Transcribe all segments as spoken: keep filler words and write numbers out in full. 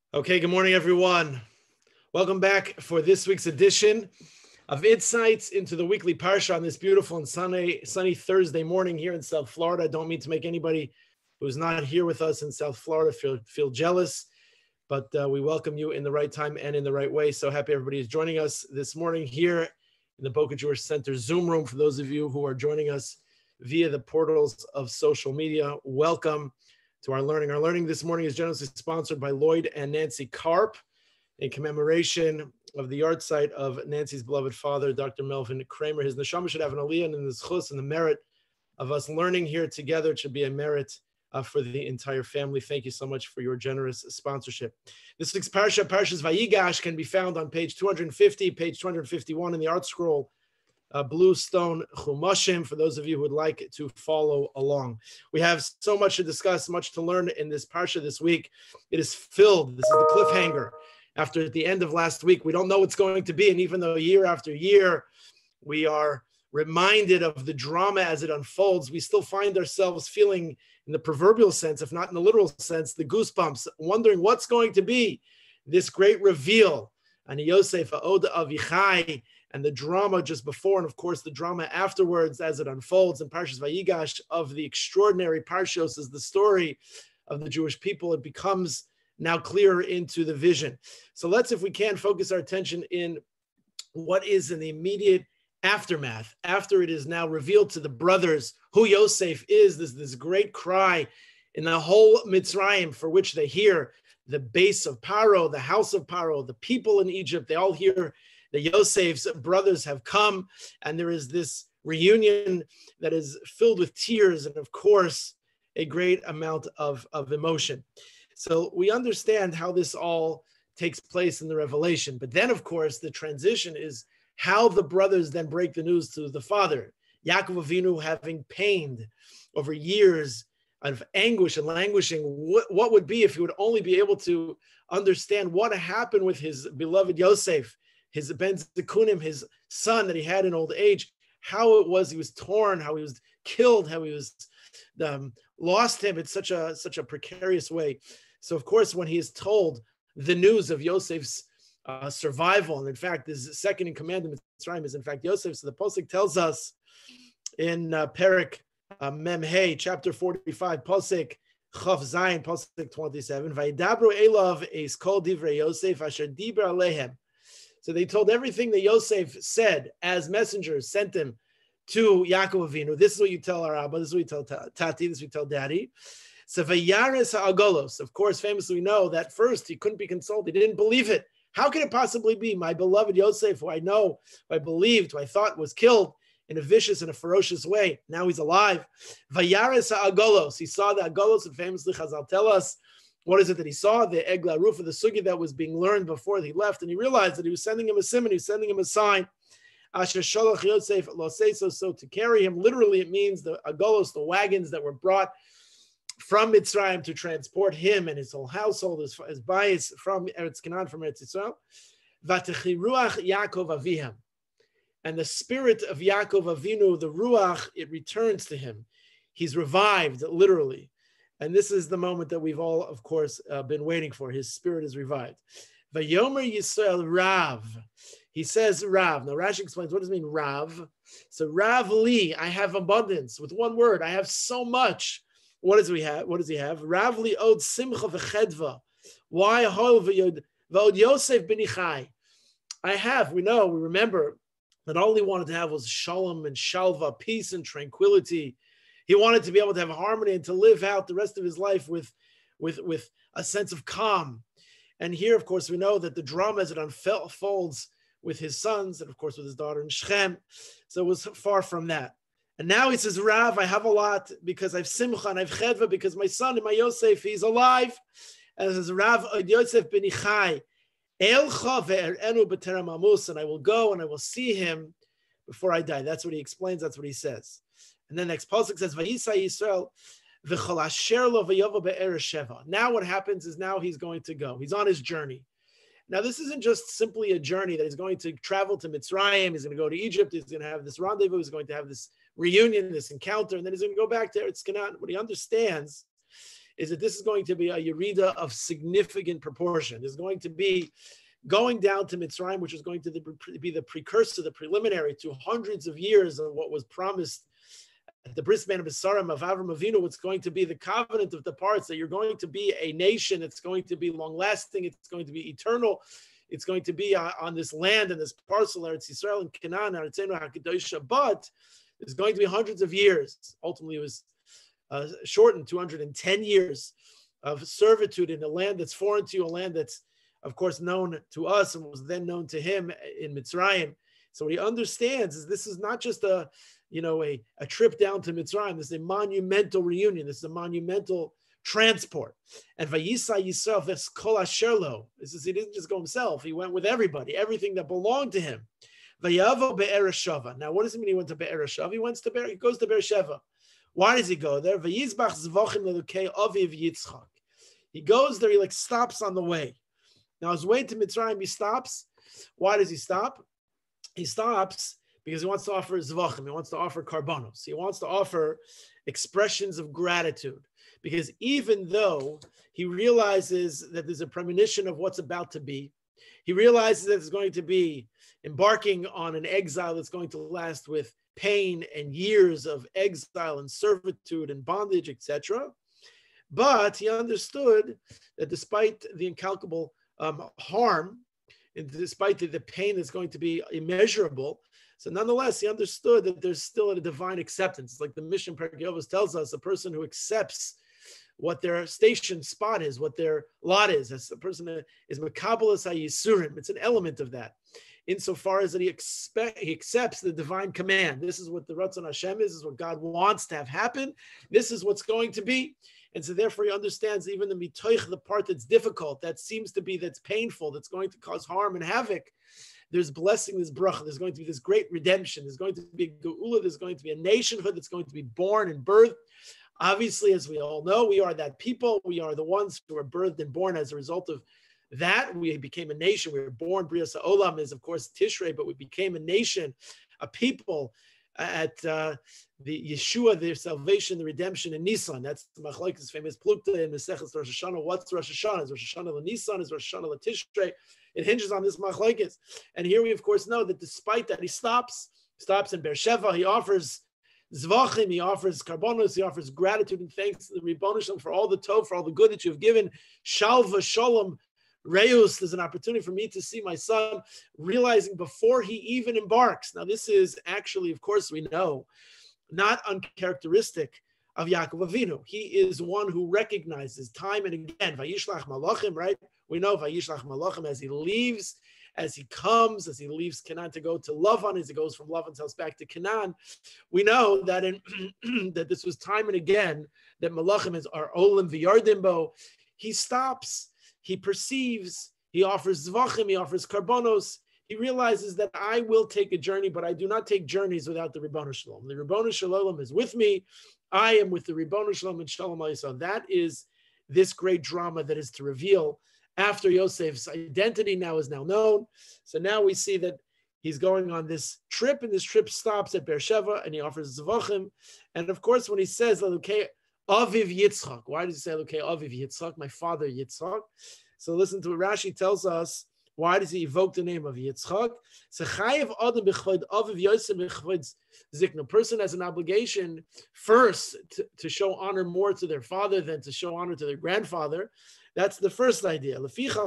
Okay, good morning, everyone. Welcome back for this week's edition of Insights into the weekly Parsha on this beautiful and sunny, sunny Thursday morning here in South Florida. I don't mean to make anybody who's not here with us in South Florida feel, feel jealous, but uh, we welcome you in the right time and in the right way. So happy everybody is joining us this morning here in the Boca Jewish Center Zoom room. For those of you who are joining us via the portals of social media, welcome to our learning. Our learning this morning is generously sponsored by Lloyd and Nancy Karp in commemoration of the yard site of Nancy's beloved father, Doctor Melvin Kramer. His neshama should have an aliyah and his chus, and the merit of us learning here together. It should be a merit uh, for the entire family. Thank you so much for your generous sponsorship. This week's Parsha, Parshas Vayigash, can be found on page two hundred fifty, page two hundred fifty-one in the art scroll, Uh, Blue Stone Chumashim, for those of you who would like to follow along. We have so much to discuss, much to learn in this Parsha this week. It is filled. This is the cliffhanger. After at the end of last week, we don't know what's going to be. And even though year after year, we are reminded of the drama as it unfolds, we still find ourselves feeling, in the proverbial sense, if not in the literal sense, the goosebumps, wondering what's going to be this great reveal. And Yosef, Oda Avichai, and the drama just before, and of course the drama afterwards as it unfolds in Parshas Vayigash of the extraordinary Parshos is the story of the Jewish people. It becomes now clearer into the vision. So let's, if we can, focus our attention in what is in the immediate aftermath, after it is now revealed to the brothers who Yosef is. There's this great cry in the whole Mitzrayim for which they hear. The base of Paro, the house of Paro, the people in Egypt, they all hear the Yosef's brothers have come, and there is this reunion that is filled with tears and, of course, a great amount of, of emotion. So we understand how this all takes place in the Revelation. But then, of course, the transition is how the brothers then break the news to the father. Yaakov Avinu, having pained over years of anguish and languishing, what, what would be if he would only be able to understand what happened with his beloved Yosef, his Ben Zekunim, his son that he had in old age, how it was he was torn, how he was killed, how he was um, lost him in such a such a precarious way. So, of course, when he is told the news of Yosef's uh, survival, and in fact, his second in command in Mitzrayim is in fact Yosef. So the Pasuk tells us in uh, Perek uh, Memhei, chapter forty-five, Pasuk Chav Zayin, Pasuk twenty-seven, Vayidabru Elav Eis Kol Divrei Yosef Asher Diber Alehem. So they told everything that Yosef said as messengers, sent him to Yaakov Avinu. This is what you tell our Abba, this is what you tell Tati, this is what you tell Daddy. So Vayares Ha'agolos, of course, famously we know that first he couldn't be consoled. He didn't believe it. How can it possibly be? My beloved Yosef, who I know, who I believed, who I thought was killed in a vicious and a ferocious way. Now he's alive. Vayares Ha'agolos. He saw the Agolos, and famously Chazal tell us, what is it that he saw? The Egla roof of the Sugi that was being learned before he left. And he realized that he was sending him a simon, he was sending him a sign. Asher Sholach Yosef Lo Seiso, so to carry him, literally it means the Agolos, the wagons that were brought from Mitzrayim to transport him and his whole household, his, his bias from Eretz Canaan, from Eretz Yisrael. Vatechi Ruach Yaakov Avihem. And the spirit of Yaakov Avinu, the Ruach, it returns to him. He's revived, literally. And this is the moment that we've all, of course, uh, been waiting for. His spirit is revived. Vayomer Yisrael Rav. He says Rav. Now Rashi explains, what does it mean, Rav? So Rav Li, I have abundance. With one word, I have so much. What does he have? What does he have? Rav Li od simcha v'chedva. Why hol v'od Yosef b'nichai? I have, we know, we remember, that all he wanted to have was shalom and shalva, peace and tranquility. He wanted to be able to have harmony and to live out the rest of his life with, with, with a sense of calm. And here, of course, we know that the drama as it unfolds with his sons and, of course, with his daughter in Shechem. So it was far from that. And now he says, Rav, I have a lot because I've simcha and I've chedva because my son and my Yosef, he's alive. And it says, Rav Yosef ben Ichai, Elcha ve'erenu b'terem amus, and I will go and I will see him before I die. That's what he explains. That's what he says. And then next pasuk says, Vayisa Yisrael v'chol asher lo v'yovo be'eresh sheva. Now what happens is now he's going to go. He's on his journey. Now this isn't just simply a journey that he's going to travel to Mitzrayim. He's going to go to Egypt. He's going to have this rendezvous. He's going to have this reunion, this encounter, and then he's going to go back to Eretz Canaan. What he understands is that this is going to be a Yerida of significant proportion. There's going to be going down to Mitzrayim, which is going to be the precursor, the preliminary to hundreds of years of what was promised at the bris milah b'sarim of Avram Avinu. It's going to be the covenant of the parts, that you're going to be a nation. It's going to be long-lasting. It's going to be eternal. It's going to be uh, on this land and this parcel, Eretz Yisrael and Canaan, Eretzeinu HaKadoshah. But there's going to be hundreds of years. Ultimately, it was uh, shortened, two hundred ten years of servitude in a land that's foreign to you, a land that's, of course, known to us and was then known to him in Mitzrayim. So what he understands is this is not just a, you know, a, a trip down to Mitzrayim. This is a monumental reunion. This is a monumental transport. And Vayisa Yisrael, that's Kol Asher Lo. This is, he didn't just go himself. He went with everybody, everything that belonged to him. Vayavo Be'er Shava. Now, what does it mean he went to Be'er Shava? He went to Be'er, he goes to Be'er Sheva. Why does he go there? Vayizbach Zvochim Lelukei Aviv Yitzchak. He goes there, he like stops on the way. Now, his way to Mitzrayim, he stops. Why does he stop? He stops because he wants to offer zvachim. He wants to offer karbonos. He wants to offer expressions of gratitude. Because even though he realizes that there's a premonition of what's about to be, he realizes that there's going to be embarking on an exile that's going to last with pain and years of exile and servitude and bondage, et cetera. But he understood that despite the incalculable um, harm, and despite the, the pain that's going to be immeasurable, so nonetheless, he understood that there's still a divine acceptance. It's like the Mishnah Perkei Avos tells us, a person who accepts what their station spot is, what their lot is. As a person that is mekabelas hayisurim. It's an element of that, insofar as that he expect he accepts the divine command. This is what the Ratzon Hashem is. This is what God wants to have happen. This is what's going to be. And so therefore he understands even the mitoich, the part that's difficult, that seems to be, that's painful, that's going to cause harm and havoc. There's blessing, there's bracha, there's going to be this great redemption, there's going to be a geula, there's going to be a nationhood that's going to be born and birthed. Obviously, as we all know, we are that people. We are the ones who are birthed and born as a result of that. We became a nation. We were born. Brias Olam is, of course, Tishrei, but we became a nation, a people at uh, the Yeshua, the salvation, the redemption in Nisan. That's Machlokes famous Plukta in Maseches Rosh Hashanah. What's Rosh Hashanah? Is Rosh Hashanah Nisan? Is Rosh Hashanah Tishrei? It hinges on this Machlokes. And here we, of course, know that despite that, he stops, stops in Beersheba. He offers Zvachim, he offers karbonos, he offers gratitude and thanks to the Ribono Shalom for all the tov, for all the good that you've given. Shalva, Shalom, Reus, there's an opportunity for me to see my son, realizing before he even embarks. Now, this is actually, of course, we know, not uncharacteristic of Yaakov Avinu. He is one who recognizes time and again, Vayishlach Malachim, right? We know Vayishlach Malachim as he leaves, as he comes, as he leaves Canaan to go to Lavan, as he goes from Lavan's house back to Canaan. We know that in that this was time and again that Malachim is our Olim v'Yardimbo. He stops, he perceives, he offers Zvachim, he offers Karbonos. He realizes that I will take a journey, but I do not take journeys without the Ribono Shalom. The Ribono Shalom is with me. I am with the Ribono Shalom and Shalom Aleichem. That is this great drama that is to reveal after Yosef's identity now is now known. So now we see that he's going on this trip, and this trip stops at Beersheba, and he offers Zvachim. And of course, when he says, Elokei Aviv Yitzchak, why does he say Elokei Aviv Yitzchak, my father Yitzchak? So listen to what Rashi tells us. Why does he evoke the name of Yitzchak? A person has an obligation first to, to show honor more to their father than to show honor to their grandfather. That's the first idea.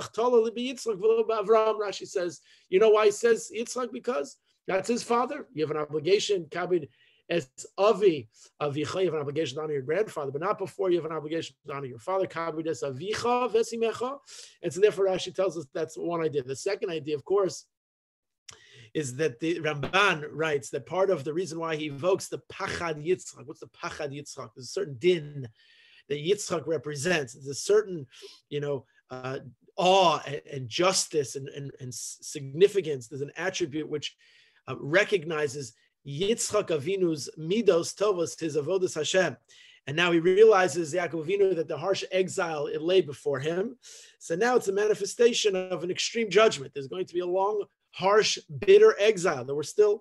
Rashi says, you know why he says Yitzchak? Because that's his father. You have an obligation, kabid as avi avicha, you have an obligation to honor your grandfather, but not before you have an obligation to honor your father. Kabid as avicha vesimecha. And so therefore Rashi tells us that's one idea. The second idea, of course, is that the Ramban writes that part of the reason why he evokes the Pachad Yitzchak. What's the Pachad Yitzchak? There's a certain din that Yitzchak represents. There's a certain, you know, uh, awe and, and justice and, and, and significance. There's an attribute which uh, recognizes Yitzchak Avinu's midos tovos, his avodas Hashem. And now he realizes, Yaakov Avinu, that the harsh exile, it lay before him. So now it's a manifestation of an extreme judgment. There's going to be a long, harsh, bitter exile. There were still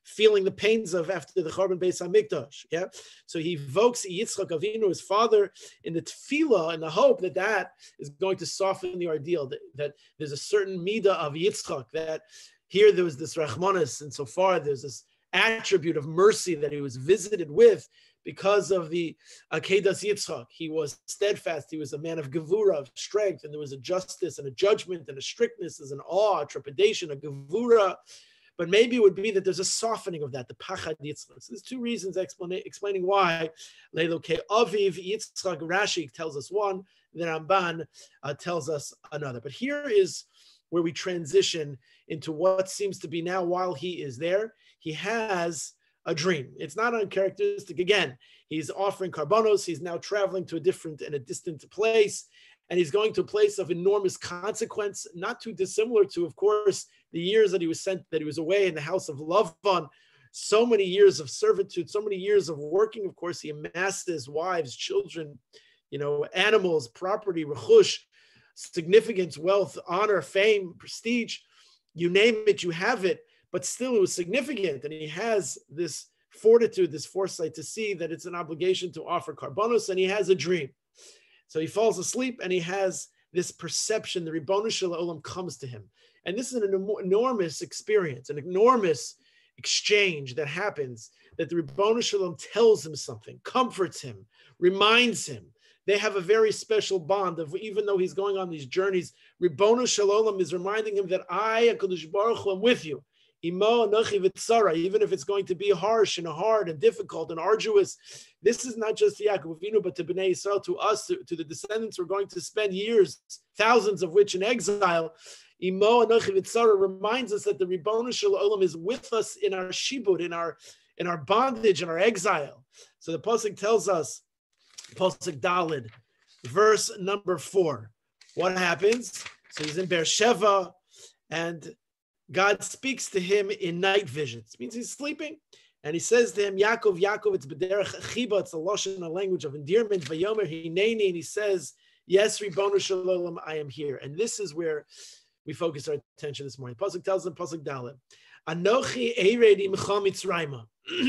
feeling the pains of after the Chorban Beis Hamikdash. Yeah, so he evokes Yitzchak Avinu, his father, in the tefillah, in the hope that that is going to soften the ordeal. That, that there's a certain midah of Yitzchak. That here there was this Rachmanis, and so far there's this attribute of mercy that he was visited with because of the Akedas Yitzchak. He was steadfast. He was a man of gevura, of strength, and there was a justice and a judgment and a strictness, there's an awe, a trepidation, a gevura. But maybe it would be that there's a softening of that, the Pachad Yitzchak. So there's two reasons explaining, explaining why. Leilo Ke Aviv Yitzchak, Rashi tells us one, the Ramban uh, tells us another. But here is where we transition into what seems to be now, while he is there, he has a dream. It's not uncharacteristic. Again, he's offering karbanos. He's now traveling to a different and a distant place, and he's going to a place of enormous consequence, not too dissimilar to, of course, the years that he was sent, that he was away in the house of Lavan. So many years of servitude, so many years of working. Of course, he amasses wives, children, you know, animals, property, rechush, significance, wealth, honor, fame, prestige. You name it, you have it. But still, it was significant, and he has this fortitude, this foresight to see that it's an obligation to offer karbanos, and he has a dream. So he falls asleep, and he has this perception. The Ribono Shel Olam comes to him, and this is an enormous experience, an enormous exchange that happens. That the Ribono Shel Olam tells him something, comforts him, reminds him. They have a very special bond of, even though he's going on these journeys, Ribono Shel Olam is reminding him that I, HaKadosh Baruch Hu, am with you. Imo anochi v'tzara, even if it's going to be harsh and hard and difficult and arduous. This is not just to Yaakov Avinu, but to Bnei Yisrael, to us, to, to the descendants who are going to spend years, thousands of which in exile. Imo anochi v'tzara reminds us that the Ribono Shel Olam is with us in our shibud, in our in our bondage, in our exile. So the pasuk tells us, pasuk Daled, verse number four. What happens? So he's in Beersheva, and God speaks to him in night visions. It means he's sleeping. And he says to him, Yaakov, Yaakov, it's B'derech Chiba, it's a lashon, a language of endearment, Vayomer Hineni, and he says, yes, Ribono Shel Olam, I am here. And this is where we focus our attention this morning. Pasuk tells him, Pasuk Daled, Anochi Ered Imcha Mitzrayma.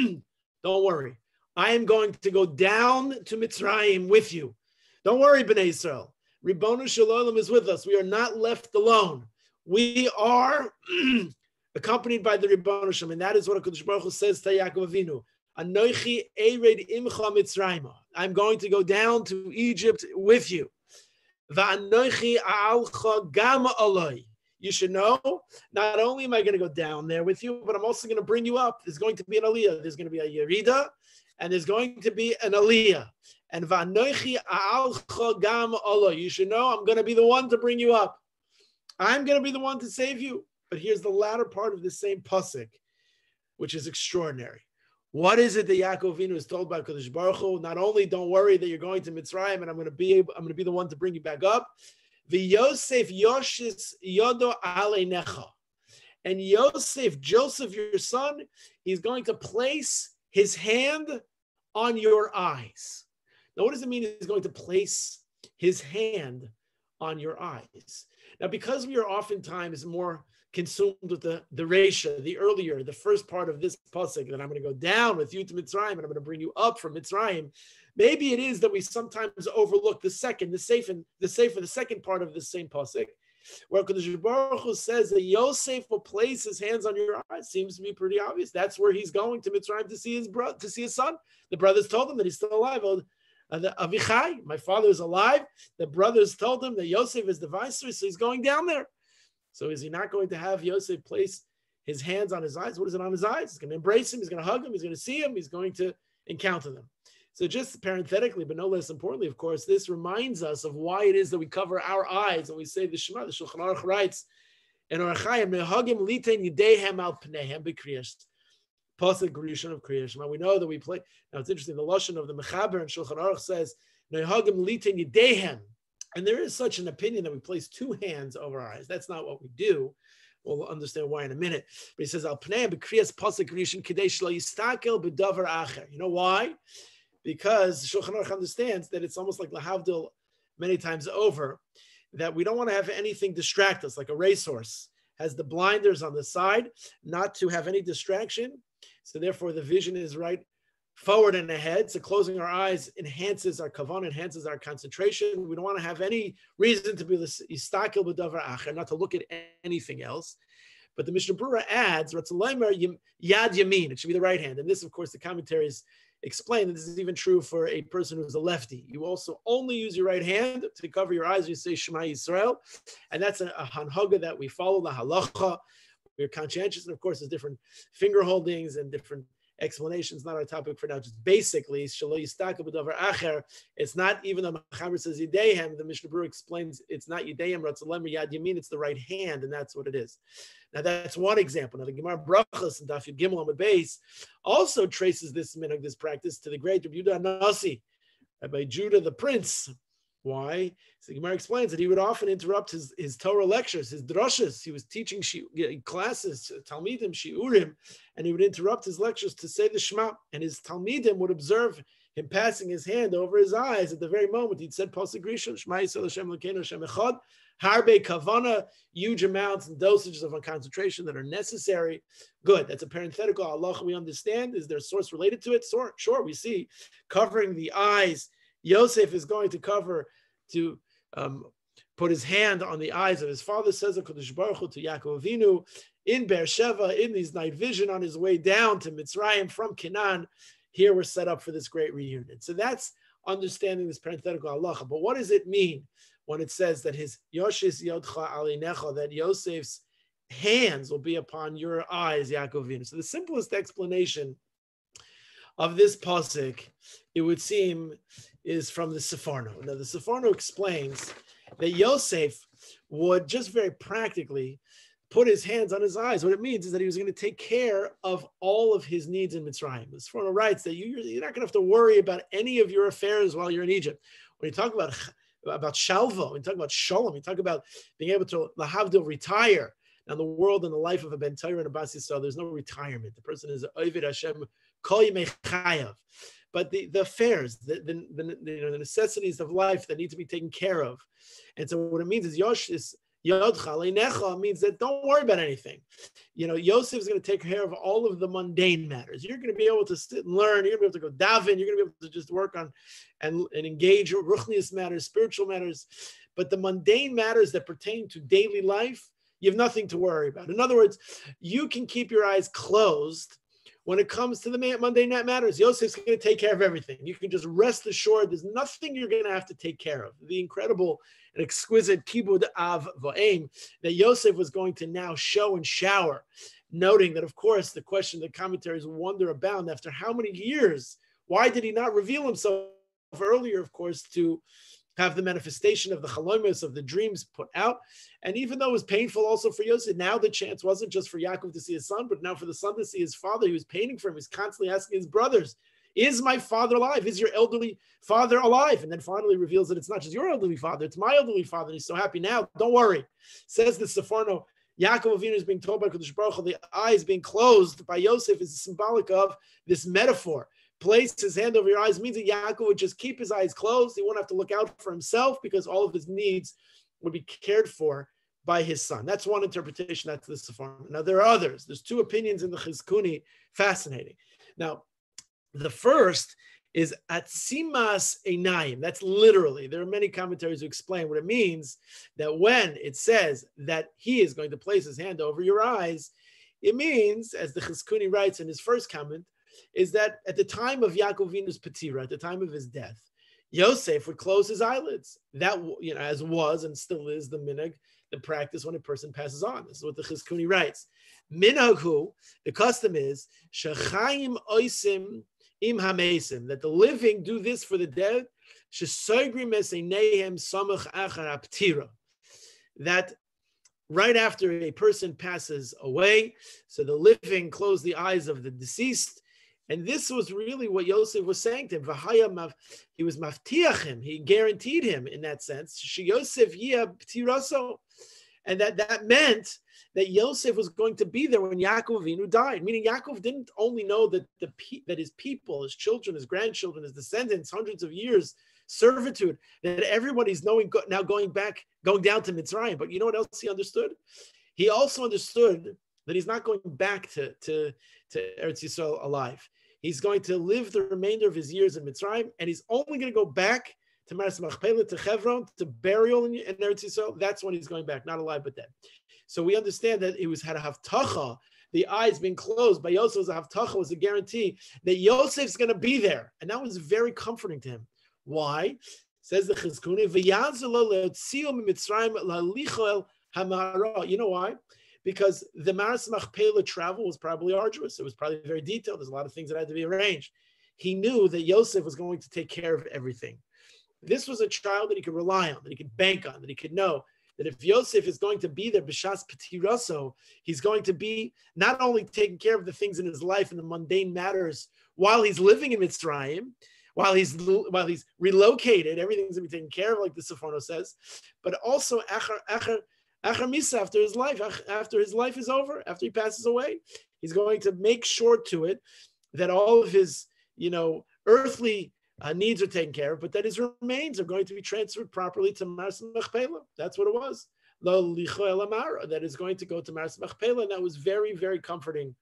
Don't worry. I am going to go down to Mitzrayim with you. Don't worry, Bnei Yisrael. Ribono Shel Olam is with us. We are not left alone. We are accompanied by the Ribono Shel Olam, and that is what HaKadosh Baruch Hu says to Yaakov Avinu. Anochi ered imcha Mitzrayma. I'm going to go down to Egypt with you. Va'anochi a'alcha gam aloi. You should know, not only am I going to go down there with you, but I'm also going to bring you up. There's going to be an aliyah. There's going to be a yerida, and there's going to be an aliyah. And va'anochi a'alcha gam aloi. You should know I'm going to be the one to bring you up. I'm going to be the one to save you. But here's the latter part of the same pasuk, which is extraordinary. What is it that Yaakov Avinu is told by Kadosh Baruch Hu? Not only don't worry that you're going to Mitzrayim and I'm going to be able, I'm going to be the one to bring you back up. V'Yosef Yoshis Yodo Aleinecha. And Yosef, Joseph, your son, he's going to place his hand on your eyes. Now, what does it mean he's going to place his hand on your eyes? Now, because we are oftentimes more consumed with the, the Reisha, the earlier, the first part of this pasuk, that I'm going to go down with you to Mitzrayim and I'm going to bring you up from Mitzrayim, maybe it is that we sometimes overlook the second, the safe and the safe for the second part of the same pasuk, where Kadosh Baruch Hu says that Yosef will place his hands on your eyes. Seems to be pretty obvious. That's where he's going to Mitzrayim to see his brother, to see his son. The brothers told him that he's still alive. Uh, the Avichai, my father is alive. The brothers told him that Yosef is the viceroy, so he's going down there. So is he not going to have Yosef place his hands on his eyes? What is it on his eyes? He's going to embrace him. He's going to hug him. He's going to see him. He's going to encounter them. So just parenthetically, but no less importantly, of course, this reminds us of why it is that we cover our eyes when we say the Shema. The Shulchan Aruch writes, in Orachayim, nehagim litein yidehem al pneihem b'kriyas. Pasuk Rishon of Kriya Shema. We know that we play. Now it's interesting. The lashon of the Mechaber and Shulchan Aruch says, "Nehagim litin yidehem," and there is such an opinion that we place two hands over our eyes. That's not what we do. We'll understand why in a minute. But he says, "Al pnei b'kriyas pasuk Rishon kidei shelo yistakel b'davar acher." You know why? Because Shulchan Aruch understands that it's almost like lahavdil many times over, that we don't want to have anything distract us, like a racehorse has the blinders on the side, not to have any distraction. So therefore, the vision is right forward and ahead. So closing our eyes enhances our kavanah, enhances our concentration. We don't want to have any reason to be istakil b'davar acher, not to look at anything else. But the Mishnah Berurah adds, yad yamin, it should be the right hand. And this, of course, the commentaries explain that this is even true for a person who's a lefty. You also only use your right hand to cover your eyes when you say Shema Yisrael. And that's a, a hanhaga that we follow, the halacha. We're conscientious, and of course, there's different finger holdings and different explanations. Not our topic for now. Just basically, shelo yistaka b'davar acher. It's not even the Mechaber says yidehem. The Mishnah Berurah explains it's not yidehem ratzalem yad yamin. It's the right hand, and that's what it is. Now that's one example. Now the Gemara Brachos and Daf Yud Gimel on the base also traces this minhag, this practice, to the great Rabbi Judah Nasi, Rabbi Judah the Prince. Why? So the Gemara explains that he would often interrupt his, his Torah lectures, his drushes. He was teaching shi, classes, Talmidim, Shiurim, and he would interrupt his lectures to say the Shema. And his Talmidim would observe him passing his hand over his eyes at the very moment he'd said Pasuk Rishon, Shema Yisrael Hashem Elokeinu Hashem Echad, Harbe Kavana, huge amounts and dosages of concentration that are necessary. Good. That's a parenthetical halacha we understand. Is there a source related to it? Sure, sure. We see covering the eyes. Yosef is going to cover, to um, put his hand on the eyes of his father, says HaKadosh Baruch Hu to Yaakov Avinu in Beersheva, in his night vision on his way down to Mitzrayim from Canaan. Here we're set up for this great reunion. So that's understanding this parenthetical halacha. But what does it mean when it says that his Yoshis Yodcha Alinecha, that Yosef's hands will be upon your eyes, Yaakov Avinu? So the simplest explanation of this pasuk, it would seem, is from the Seforno. Now, the Seforno explains that Yosef would just very practically put his hands on his eyes. What it means is that he was going to take care of all of his needs in Mitzrayim. The Seforno writes that you, you're not going to have to worry about any of your affairs while you're in Egypt. When you talk about, about Shalva, when you talk about Shalom, you talk about being able to, lahavdil, retire. Now, the world and the life of a Ben Torah and a Bas Yisrael, there's no retirement. The person is Ovid Hashem Kol Yimei Chayav. But the, the affairs, the, the, the, you know, the necessities of life that need to be taken care of. And so what it means is Yosh is Yodcha Leinecha, means that don't worry about anything. You know, Yosef is going to take care of all of the mundane matters. You're going to be able to sit and learn. You're going to be able to go daven. You're going to be able to just work on and, and engage with ruchnius matters, spiritual matters. But the mundane matters that pertain to daily life, you have nothing to worry about. In other words, you can keep your eyes closed when it comes to the mundane matters. Yosef's going to take care of everything. You can just rest assured there's nothing you're going to have to take care of. The incredible and exquisite kibud av va'im that Yosef was going to now show and shower, noting that, of course, the question the commentaries wonder about, after how many years, why did he not reveal himself earlier, of course, to have the manifestation of the chalomus, of the dreams put out. And even though it was painful also for Yosef, now the chance wasn't just for Yaakov to see his son, but now for the son to see his father. He was painting for him. He's constantly asking his brothers, is my father alive? Is your elderly father alive? And then finally reveals that it's not just your elderly father, it's my elderly father. And he's so happy now. Don't worry. Says the Seforno, Yaakov Avinu is being told by Kadosh Baruch Hu, the eyes being closed by Yosef is symbolic of this metaphor. Place his hand over your eyes means that Yaakov would just keep his eyes closed. He won't have to look out for himself because all of his needs would be cared for by his son. That's one interpretation. That's the Seforno. Now, there are others. There's two opinions in the Chizkuni. Fascinating. Now, the first is atzimas einayim. That's literally, there are many commentaries who explain what it means, that when it says that he is going to place his hand over your eyes, it means, as the Chizkuni writes in his first comment, is that at the time of Yaakov Avinu's Petira, at the time of his death, Yosef would close his eyelids. That, you know, as was and still is the minhag, the practice when a person passes on. This is what the Chizkuni writes. Minhaghu, the custom is, shechayim oisim im hamesim, that the living do this for the dead, shesoigrim eseinehem samach achar aptira, that right after a person passes away, so the living close the eyes of the deceased. And this was really what Yosef was saying to him. He was maftiachim. He guaranteed him in that sense. She Yosef yia ptiraso, and that that meant that Yosef was going to be there when Yaakov Avinu died. Meaning Yaakov didn't only know that the that his people, his children, his grandchildren, his descendants, hundreds of years servitude, that everybody's knowing now going back, going down to Mitzrayim. But you know what else he understood? He also understood that he's not going back to, to, to Eretz Yisrael alive. He's going to live the remainder of his years in Mitzrayim, and he's only going to go back to Maras Machpelah, to Hebron, to burial in, in Eretz Yisrael. That's when he's going back, not alive but dead. So we understand that it was had a haftacha, the eyes being closed by Yosef was a haftacha, was a guarantee that Yosef's going to be there, and that was very comforting to him. Why? Says the Chizkuni, you know why? Because the Maras Machpelah travel was probably arduous. It was probably very detailed. There's a lot of things that had to be arranged. He knew that Yosef was going to take care of everything. This was a child that he could rely on, that he could bank on, that he could know that if Yosef is going to be there, b'shas petiraso, he's going to be not only taking care of the things in his life and the mundane matters while he's living in Mitzrayim, while he's while he's relocated, everything's going to be taken care of, like the Sforno says, but also achar, achar, achar misa, after his life, after his life is over, after he passes away, he's going to make sure to it that all of his, you know, earthly Uh, needs are taken care of, but that his remains are going to be transferred properly to Maras Machpelah. That's what it was. That is going to go to Maras Machpelah, and that was very, very comforting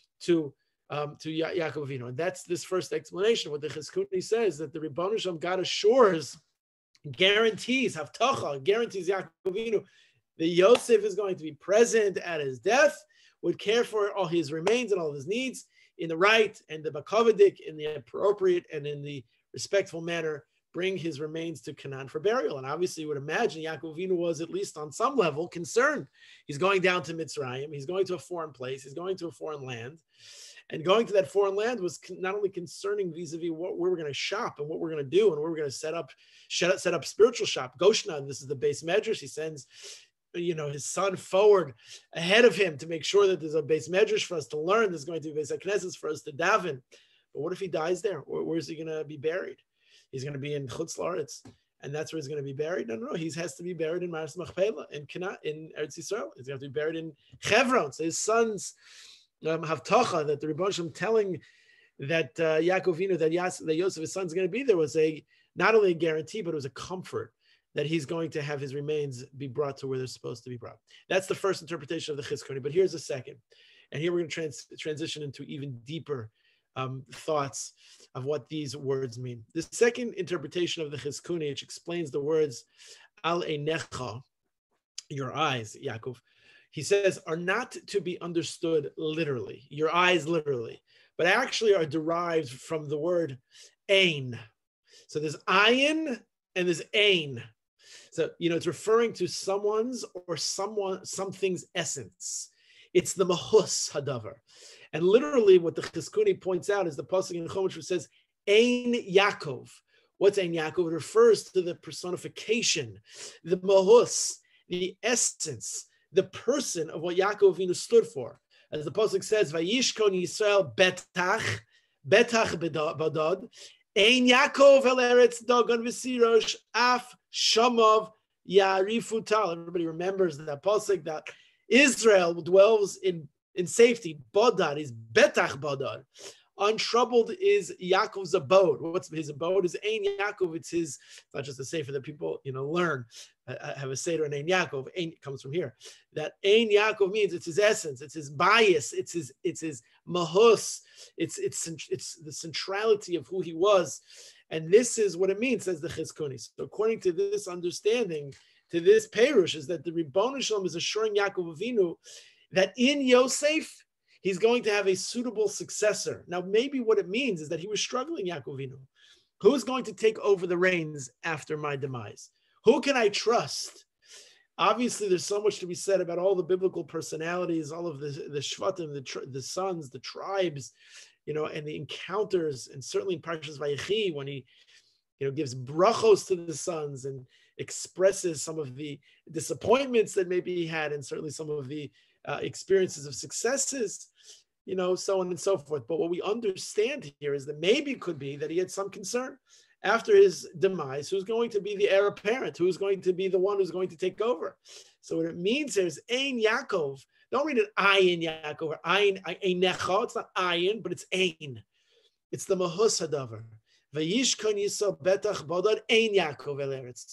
to um, to ya- Yaakov Avinu. And that's this first explanation. What the Chizkuni says, that the Ribono Shel Olam God assures, guarantees, Havtacha, guarantees Yaakov Avinu that Yosef is going to be present at his death, would care for all his remains and all his needs in the right and the Bakavadik, in the appropriate and in the respectful manner, bring his remains to Canaan for burial. And obviously you would imagine Yaakov Avinu was at least on some level concerned. He's going down to Mitzrayim. He's going to a foreign place. He's going to a foreign land. And going to that foreign land was not only concerning vis-a-vis what where we're going to shop and what we're going to do and where we're going to set up, set up spiritual shop. Goshna, this is the base medrash. He sends, you know, his son forward ahead of him to make sure that there's a base medrash for us to learn. There's going to be base knesses for us to daven. But what if he dies there? Where, where's he going to be buried? He's going to be in Chutz La'aretz, and that's where he's going to be buried? No, no, no. He has to be buried in Maras Machpelah, in Kana, in Eretz Yisrael. He's going to have to be buried in Hebron. So his sons um, have Tacha, that the Rebbe Shem telling that uh, Yaakov Avinu, that, Yas, that Yosef, his son, is going to be there, was a not only a guarantee, but it was a comfort that he's going to have his remains be brought to where they're supposed to be brought. That's the first interpretation of the Chizkuni. But here's the second. And here we're going to trans- transition into even deeper Um, thoughts of what these words mean. The second interpretation of the Chizkuni, which explains the words al einecha, your eyes, Yaakov, he says, are not to be understood literally, your eyes literally, but actually are derived from the word ein. So there's ayin and there's ein. So, you know, it's referring to someone's or someone, something's essence. It's the mahus hadavar. And literally what the Chizkuni points out is the pasuk in Chumash which says, Ein Yaakov. What's Ein Yaakov? It refers to the personification, the mahus, the essence, the person of what Yaakov Avinu stood for. As the pasuk says, Vayishkon Yisrael betach, betach badad, Ein Yaakov el eretz dagon v'sirosh, af shamav yarifu tal. Everybody remembers that pasuk, that Israel dwells in in safety. Bodad is betach bodad. Untroubled is Yaakov's abode. What's his abode? Is Ein Yaakov. It's his, it's not just a sefer that people, you know, learn. I have a seder in Ein Yaakov. Ein comes from here. That Ein Yaakov means it's his essence. It's his bias. It's his, it's his mahus. It's, it's, it's the centrality of who he was. And this is what it means, says the Chizkuni. So according to this understanding, to this perush, is that the Ribono Shel Olam is assuring Yaakov Avinu that in Yosef, he's going to have a suitable successor. Now, maybe what it means is that he was struggling, Yaakov Avinu. Who's going to take over the reins after my demise? Who can I trust? Obviously, there's so much to be said about all the biblical personalities, all of the, the Shvatim, the, the sons, the tribes, you know, and the encounters, and certainly in Parshas Vayigash, when he, you know, gives brachos to the sons and expresses some of the disappointments that maybe he had, and certainly some of the Uh, experiences of successes, you know, so on and so forth. But what we understand here is that maybe it could be that he had some concern after his demise, who's going to be the heir apparent, who's going to be the one who's going to take over. So what it means here is Ein Yaakov. Don't read it Ayin Yaakov or Ayin Einecha. It's not Ayin, but it's Ein. It's the Mahus Hadavar. Vayishkon Yisrael betach bodad Ein Yaakov el eretz.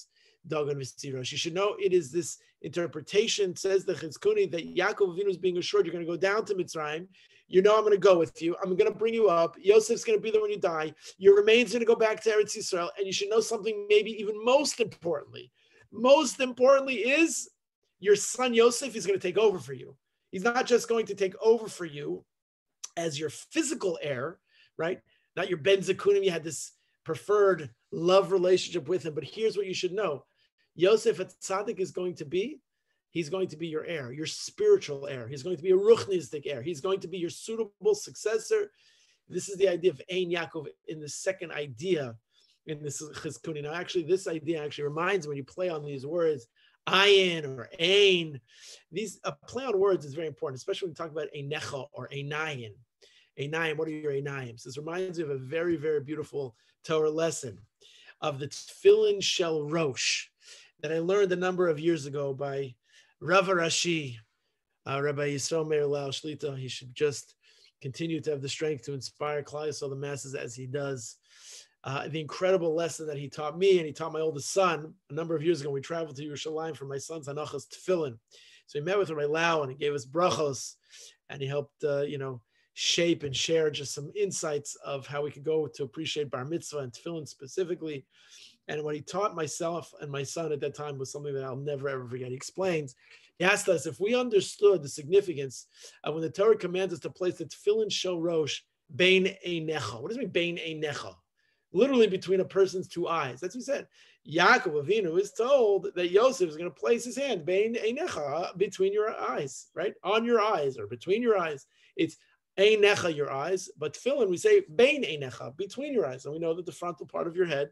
Dagan v'Tziros. You should know it is this interpretation, says the Chizkuni, that Yaakov Avinu is being assured you're going to go down to Mitzrayim. You know I'm going to go with you. I'm going to bring you up. Yosef's going to be there when you die. Your remains are going to go back to Eretz Yisrael. And you should know something maybe even most importantly. Most importantly is your son Yosef is going to take over for you. He's not just going to take over for you as your physical heir, right? Not your Ben Zekunim. You had this preferred love relationship with him. But here's what you should know. Yosef at Tzaddik is going to be, he's going to be your heir, your spiritual heir. He's going to be a ruchnistic heir. He's going to be your suitable successor. This is the idea of Ein Yaakov in the second idea in this Chizkuni. Now, actually, this idea actually reminds me when you play on these words, ayin or ein. These a play on words is very important, especially when we talk about einecha or einayin. Einayim, what are your einayim? So this reminds me of a very, very beautiful Torah lesson of the Tefillin Shel Rosh that I learned a number of years ago by Rav Rashi, uh, Rabbi Yisrael Meir Lau Shlita. He should just continue to have the strength to inspire Klal Yisrael, the masses, as he does. Uh, the incredible lesson that he taught me and he taught my oldest son a number of years ago. We traveled to Yerushalayim for my son's Hanachas Tefillin. So he met with Rabbi Lau and he gave us brachos and he helped, uh, you know, shape and share just some insights of how we could go to appreciate Bar Mitzvah and Tefillin specifically. And what he taught myself and my son at that time was something that I'll never, ever forget. He explains, he asked us if we understood the significance of when the Torah commands us to place the Tefillin Shel Rosh Bein Einecha. What does it mean, Bein Einecha? Literally between a person's two eyes. That's what he said. Yaakov Avinu is told that Yosef is going to place his hand Bein Einecha, between your eyes, right? On your eyes or between your eyes. It's Einecha, your eyes, but Tefillin, we say Bein Einecha, between your eyes. And we know that the frontal part of your head,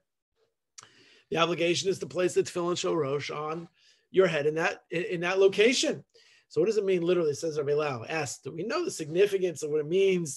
the obligation is to place the Tefillin Shel Rosh on your head in that, in that location. So what does it mean literally? It says Rabbi Lau asked, do we know the significance of what it means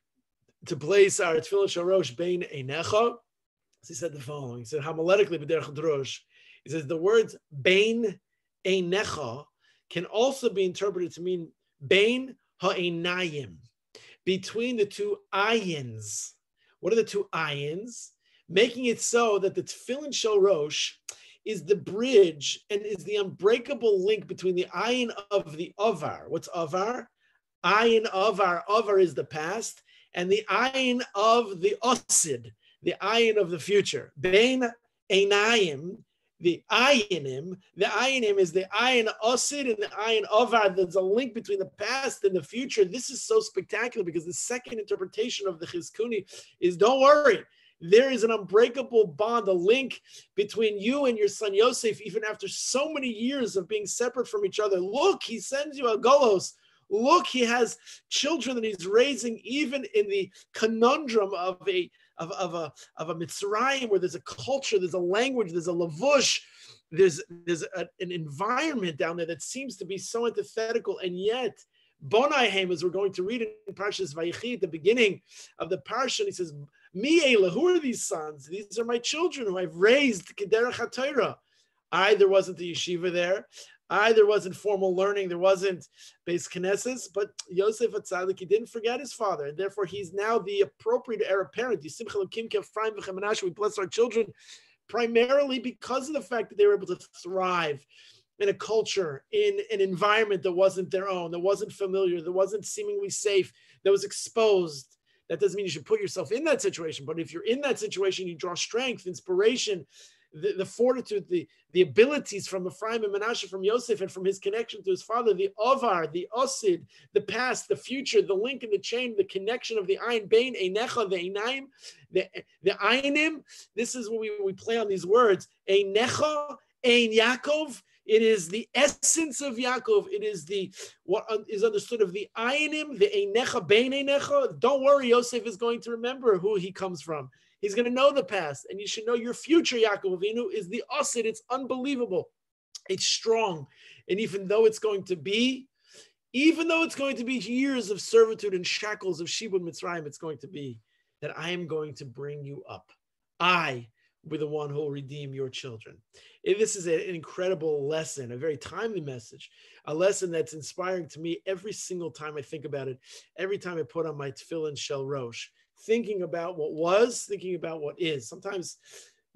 to place our Tefillin Shel Rosh Bein Einecha? So he said the following. He said, Homiletically, b'derech drosh. He says the words Bein Einecha can also be interpreted to mean Bein ha'einayim, between the two ayins. What are the two ayins? Making it so that the Tefillin Shel Rosh is the bridge and is the unbreakable link between the ayin of the avar. What's avar? Ayin avar. Avar is the past. And the ayin of the osid, the ayin of the future. Bein einayim, the ayinim. The ayinim is the ayin osid and the ayin avar. There's a link between the past and the future. This is so spectacular because the second interpretation of the Chizkuni is, don't worry, there is an unbreakable bond, a link between you and your son Yosef, even after so many years of being separate from each other. Look, he sends you a golos. Look, he has children that he's raising, even in the conundrum of a of, of a of a Mitzrayim, where there's a culture, there's a language, there's a lavush, there's there's a, an environment down there that seems to be so antithetical, and yet Bonaihem, as we're going to read in Parshas Vayigash at the beginning of the Parsha, he says, Mi Eila, who are these sons? These are my children who I've raised Kederach HaTorah. I, there wasn't the yeshiva there. I, there wasn't formal learning. There wasn't Beis Knesses. But Yosef HaTzadik, he didn't forget his father. And therefore, he's now the appropriate heir apparent. We bless our children primarily because of the fact that they were able to thrive in a culture, in an environment that wasn't their own, that wasn't familiar, that wasn't seemingly safe, that was exposed. That doesn't mean you should put yourself in that situation, but if you're in that situation, you draw strength, inspiration, the, the fortitude, the, the abilities from Ephraim and Menashe, from Yosef, and from his connection to his father, the Ovar, the Osid, the past, the future, the link in the chain, the connection of the Ein, Bein, Einecha, the Einaim, the, the Einim. This is what we, we play on these words. Einecha, Ein Yaakov. It is the essence of Yaakov. It is the what is understood of the ayinim, the einecha, bein einecha. Don't worry, Yosef is going to remember who he comes from. He's going to know the past, and you should know your future. Yaakov Avinu is the asid. It's unbelievable. It's strong, and even though it's going to be, even though it's going to be years of servitude and shackles of Shibud Mitzrayim, it's going to be that I am going to bring you up. I be the one who will redeem your children. This is an incredible lesson, a very timely message, a lesson that's inspiring to me every single time I think about it, every time I put on my Tefillin Shel Rosh, thinking about what was, thinking about what is. Sometimes,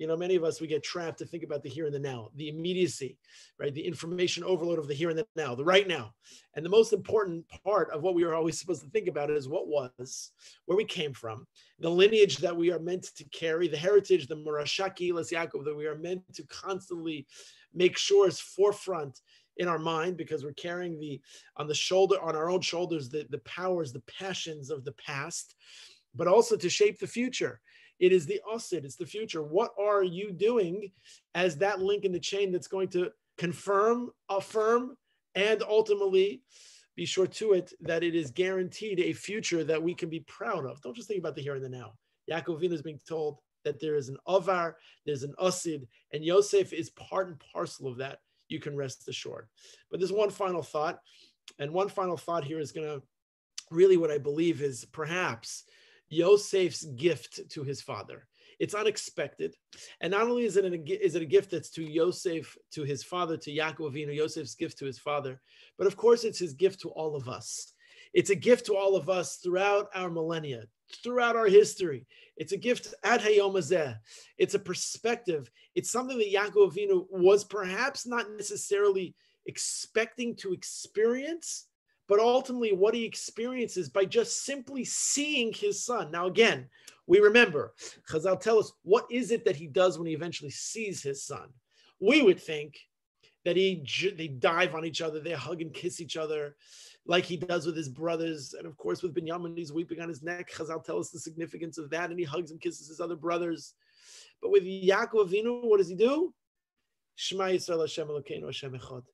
You know, many of us, we get trapped to think about the here and the now, the immediacy, right? The information overload of the here and the now, the right now. And the most important part of what we are always supposed to think about is what was, where we came from, the lineage that we are meant to carry, the heritage, the Morashaki Ilas Yaakov, that we are meant to constantly make sure is forefront in our mind, because we're carrying the, on the shoulder, on our own shoulders, the, the powers, the passions of the past, but also to shape the future. It is the osid, it's the future. What are you doing as that link in the chain that's going to confirm, affirm, and ultimately be sure to it that it is guaranteed a future that we can be proud of. Don't just think about the here and the now. Yaakov Avinu is being told that there is an avar, there's an osid, and Yosef is part and parcel of that. You can rest assured. But there's one final thought, and one final thought here is going to really what I believe is perhaps Yosef's gift to his father. It's unexpected. And not only is it, a, is it a gift that's to Yosef, to his father, to Yaakov Avinu, Yosef's gift to his father, but of course it's his gift to all of us. It's a gift to all of us throughout our millennia, throughout our history. It's a gift ad hayom hazeh. It's a perspective. It's something that Yaakov Avinu was perhaps not necessarily expecting to experience, but ultimately what he experiences by just simply seeing his son. Now, again, we remember, Chazal tell us, what is it that he does when he eventually sees his son? We would think that he they dive on each other, they hug and kiss each other, like he does with his brothers. And of course, with Binyamin, he's weeping on his neck. Chazal tell us the significance of that, and he hugs and kisses his other brothers. But with Yaakov Avinu, what does he do? Shema Yisrael Hashem Elokeinu Hashem Echad.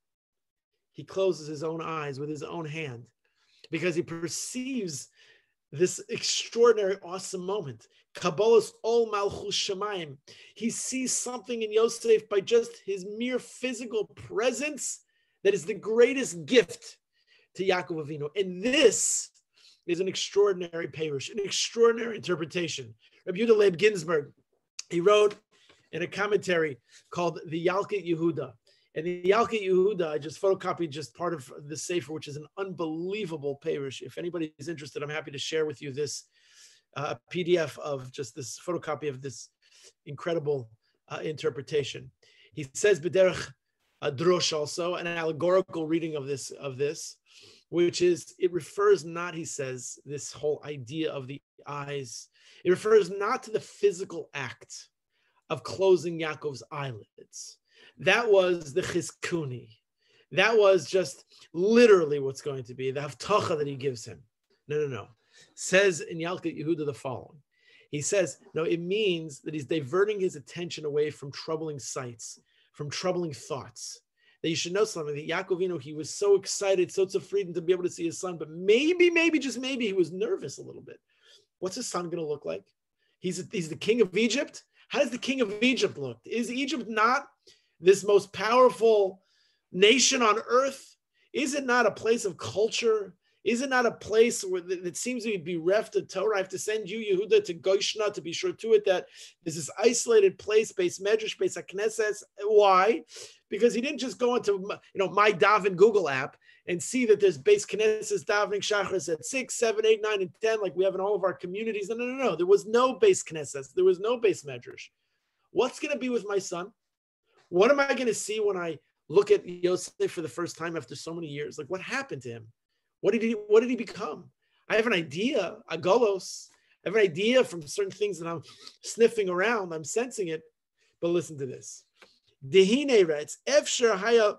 He closes his own eyes with his own hand because he perceives this extraordinary, awesome moment. Kabbalah's Ol Malchus Shemayim. He sees something in Yosef by just his mere physical presence that is the greatest gift to Yaakov Avinu. And this is an extraordinary perush, an extraordinary interpretation. Rabbi Yehuda Leib Ginsburg, he wrote in a commentary called the Yalkut Yehuda. And the Yalkut Yehuda, I just photocopied just part of the Sefer, which is an unbelievable perush. If anybody is interested, I'm happy to share with you this uh, P D F of just this photocopy of this incredible uh, interpretation. He says B'derech Drosh also, an allegorical reading of this, of this, which is, it refers not, he says, this whole idea of the eyes, it refers not to the physical act of closing Yaakov's eyelids. That was the chizkuni. That was just literally what's going to be, the haftacha that he gives him. No, no, no. Says in Yalkut Yehuda the following. He says, no, it means that he's diverting his attention away from troubling sights, from troubling thoughts. That you should know something, that Yaakov Avinu, he was so excited, so freedom to be able to see his son, but maybe, maybe, just maybe he was nervous a little bit. What's his son going to look like? He's, he's the king of Egypt. How does the king of Egypt look? Is Egypt not this most powerful nation on earth? Is it not a place of culture? Is it not a place where that seems to be bereft of Torah? I have to send you, Yehuda, to Goshna to be sure to it that this is isolated place, base Medrash, base HaKnesses. Why? Because he didn't just go into, you know, my Davin Google app and see that there's base Knesses davening Shachris at six, seven, eight, nine, and ten, like we have in all of our communities. No, no, no, no. There was no base Knesses. There was no base Medrash. What's going to be with my son? What am I going to see when I look at Yosef for the first time after so many years? Like, what happened to him? What did he, what did he become? I have an idea, a golos. I have an idea from certain things that I'm sniffing around. I'm sensing it. But listen to this. Dehine writes, Efsher haya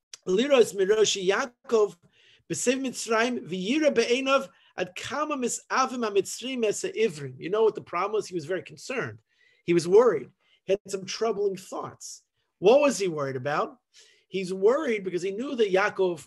liros miroshi Yaakov b'sev Mitzrayim v'yira be'enov ad kama mis'avim ha'mitzrim esa ivrim. You know what the problem was? He was very concerned. He was worried. He had some troubling thoughts. What was he worried about? He's worried because he knew that Yaakov,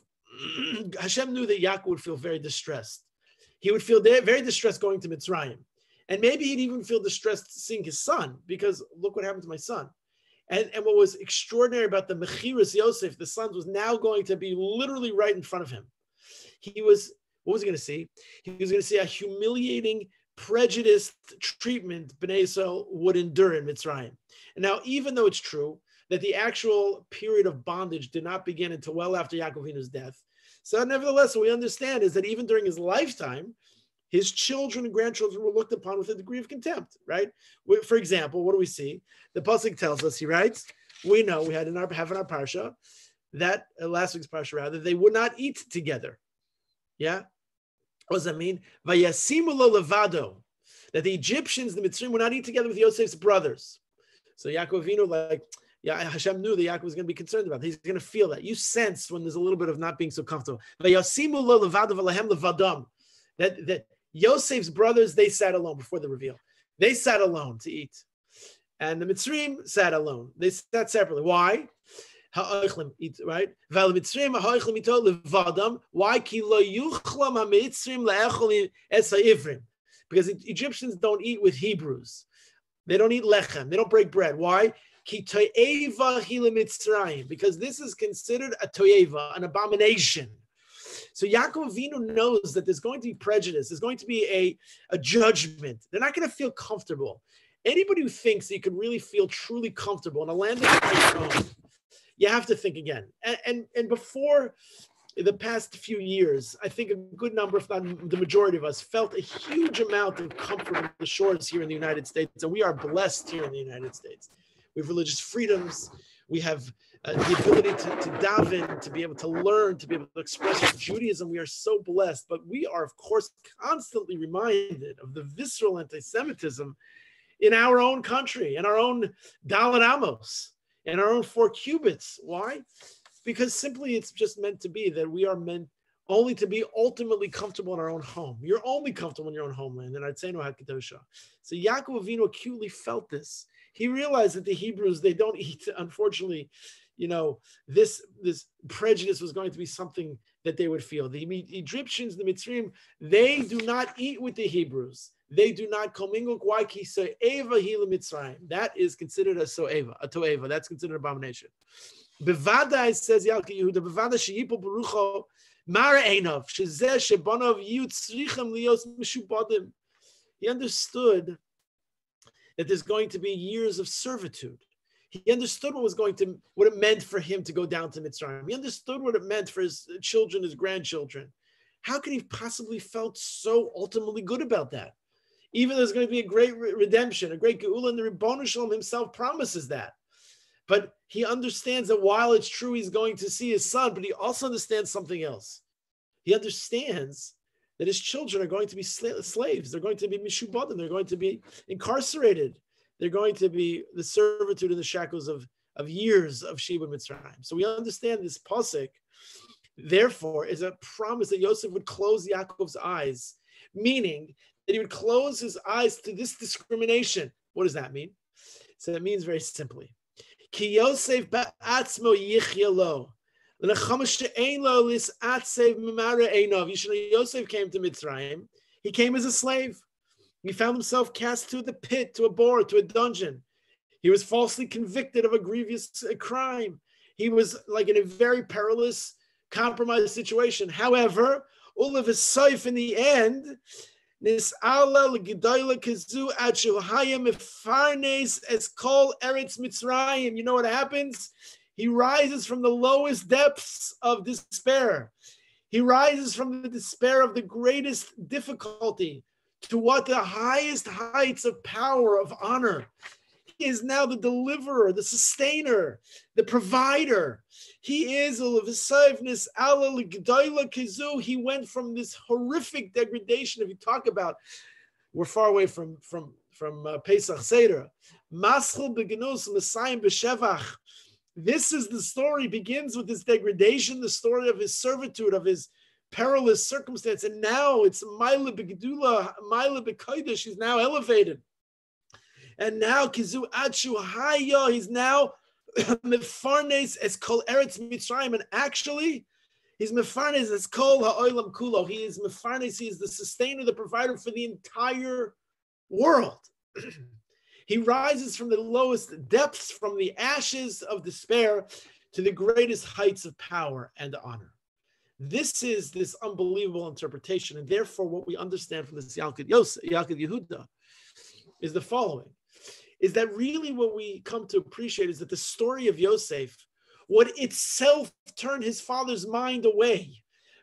Hashem knew that Yaakov would feel very distressed. He would feel very distressed going to Mitzrayim. And maybe he'd even feel distressed seeing his son, because look what happened to my son. And, and what was extraordinary about the Mechiras Yosef, the sons, was now going to be literally right in front of him. He was, what was he going to see? He was going to see a humiliating, prejudiced treatment Bnei Yisrael would endure in Mitzrayim. And now, even though it's true that the actual period of bondage did not begin until well after Yaakov Avinu's death, so nevertheless, what we understand is that even during his lifetime, his children and grandchildren were looked upon with a degree of contempt, right? For example, what do we see? The pasuk tells us, he writes, we know, we had in our, have in our Parsha, that, uh, last week's Parsha rather, they would not eat together. Yeah? What does that mean? Vayasimu lo levado, that the Egyptians, the Mitzrayim, would not eat together with Yosef's brothers. So Yaakov Avinu, like, yeah, Hashem knew that Yaakov was going to be concerned about it. He's going to feel that. You sense when there's a little bit of not being so comfortable. Vayasimu lo levado v'lahem levadam. That, that Yosef's brothers, they sat alone before the reveal. They sat alone to eat. And the Mitzrayim sat alone. They sat separately. Why? Right? Why? Because Egyptians don't eat with Hebrews. They don't eat lechem. They don't break bread. Why? Because this is considered a toeva, an abomination. So Yaakov Avinu knows that there's going to be prejudice. There's going to be a, a judgment. They're not going to feel comfortable. Anybody who thinks that you can really feel truly comfortable in a land of your own, you have to think again. And, and, and before the past few years, I think a good number, if not the majority of us, felt a huge amount of comfort on the shores here in the United States. And we are blessed here in the United States. We have religious freedoms. We have uh, the ability to, to daven, to be able to learn, to be able to express our Judaism. We are so blessed. But we are, of course, constantly reminded of the visceral anti-Semitism in our own country, in our own Dalet Amos, in our own four cubits. Why? Because simply it's just meant to be that we are meant only to be ultimately comfortable in our own home. You're only comfortable in your own homeland. And I'd say no HaKadosha. So Yaakov Avinu acutely felt this. He realized that the Hebrews, they don't eat. Unfortunately, you know, this, this prejudice was going to be something that they would feel. The Egyptians, the Mitzrayim, they do not eat with the Hebrews. They do not commingle. Why? That is considered a so'eva, a to'eva. That's considered an abomination. Bevada, says Yalki Yehuda, Bevada sheyipo berucho mara einov shezeh shebanav yut tzrichem lios mishubadim. He understood that there's going to be years of servitude. He understood what was going to, what it meant for him to go down to Mitzrayim. He understood what it meant for his children, his grandchildren. How could he possibly felt so ultimately good about that? Even though there's going to be a great redemption, a great geula, and the Ribono Shalom himself promises that. But he understands that while it's true he's going to see his son, but he also understands something else. He understands that his children are going to be slaves. They're going to be mishubadim. They're going to be incarcerated. They're going to be the servitude and the shackles of, of years of Sheba Mitzrayim. So we understand this pasuk, therefore, is a promise that Yosef would close Yaakov's eyes, meaning that he would close his eyes to this discrimination. What does that mean? So it means very simply, Ki Yosef ba'atzmo yichya lo. Yosef came to Mitzrayim. He came as a slave. He found himself cast to the pit, to a bore, to a dungeon. He was falsely convicted of a grievous crime. He was like in a very perilous, compromised situation. However, all of his saif in the end, it's called Eretz Mitzrayim. You know what happens? He rises from the lowest depths of despair. He rises from the despair of the greatest difficulty to what the highest heights of power, of honor. He is now the deliverer, the sustainer, the provider. He is he went from this horrific degradation. If you talk about, we're far away from, from, from uh, Pesach Seder. Maschil begenus Messiah b'shevach. This is the story, begins with this degradation, the story of his servitude, of his perilous circumstance. And now it's Maila Begedula, Maila Bekoidesh, he's now elevated. And now Kizu Achu Haya, he's now Mefarnes as Kol Eretz Mitzrayim. And actually, he's Mefarnes as Kol Ha'olam Kulo. He is Mefarnes, he is the sustainer, the provider for the entire world. He rises from the lowest depths, from the ashes of despair, to the greatest heights of power and honor. This is this unbelievable interpretation. And therefore, what we understand from this Yalkut Yosef, Yalkut Yehuda, is the following, is that really what we come to appreciate is that the story of Yosef, what itself turned his father's mind away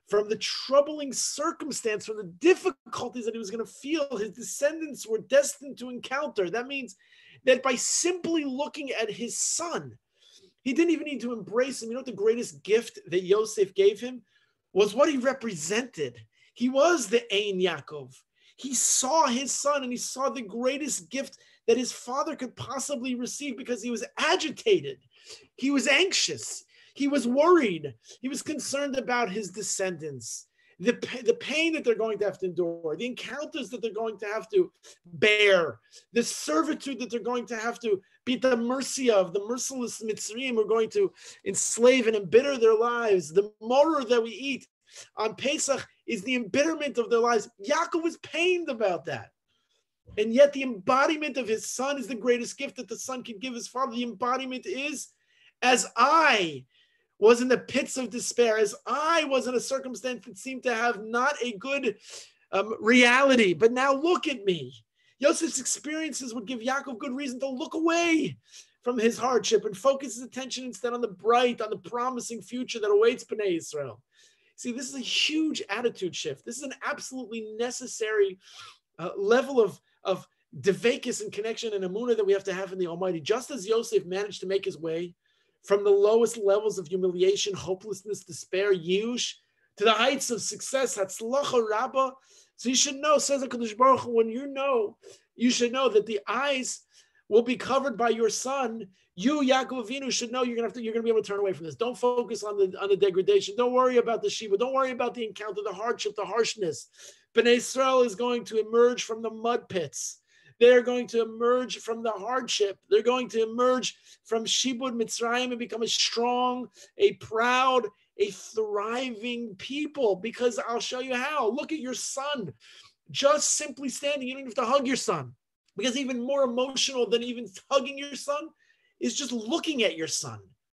from the troubling circumstance, from the difficulties that he was going to feel, his descendants were destined to encounter. That means that by simply looking at his son, he didn't even need to embrace him. You know what the greatest gift that Yosef gave him was what he represented. He was the Ein Yaakov. He saw his son, and he saw the greatest gift that his father could possibly receive, because he was agitated. He was anxious. He was worried. He was concerned about his descendants, the, the pain that they're going to have to endure, the encounters that they're going to have to bear, the servitude that they're going to have to be at the mercy of, the merciless Mitzrayim who are going to enslave and embitter their lives. The mortar that we eat on Pesach is the embitterment of their lives. Yaakov was pained about that. And yet the embodiment of his son is the greatest gift that the son can give his father. The embodiment is, as I was in the pits of despair, as I was in a circumstance that seemed to have not a good um, reality, but now look at me. Yosef's experiences would give Yaakov good reason to look away from his hardship and focus his attention instead on the bright, on the promising future that awaits Bnei Israel. See, this is a huge attitude shift. This is an absolutely necessary uh, level of, of devekis and connection and emunah that we have to have in the Almighty. Just as Yosef managed to make his way from the lowest levels of humiliation, hopelessness, despair, yush, to the heights of success, hatzlacha rabbah. So you should know, says HaKadosh Baruch Hu, when you know, you should know that the eyes will be covered by your son. You, Yaakov Avinu, should know you're gonna have to, you're gonna be able to turn away from this. Don't focus on the on the degradation. Don't worry about the shiva. Don't worry about the encounter, the hardship, the harshness. Bnei Israel is going to emerge from the mud pits. They're going to emerge from the hardship. They're going to emerge from Shibud Mitzrayim and become a strong, a proud, a thriving people, because I'll show you how. Look at your son. Just simply standing. You don't have to hug your son, because even more emotional than even hugging your son is just looking at your son.